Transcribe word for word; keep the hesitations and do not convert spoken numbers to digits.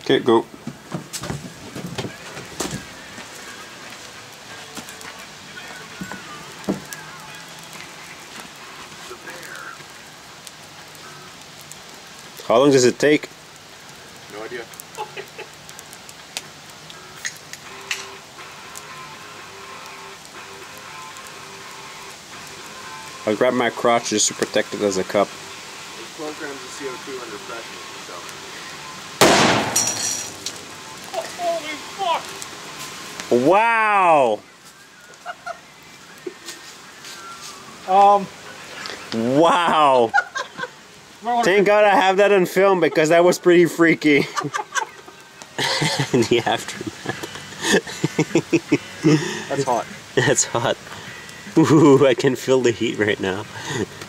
Okay, go. How long does it take? No idea. I'll grab my crotch just to protect it as a cup. There's twelve grams of C O two under pressure, so. Oh, holy fuck! Wow! Um. Wow! Thank God I have that on film because that was pretty freaky. In the aftermath. That's hot. That's hot. Ooh, I can feel the heat right now.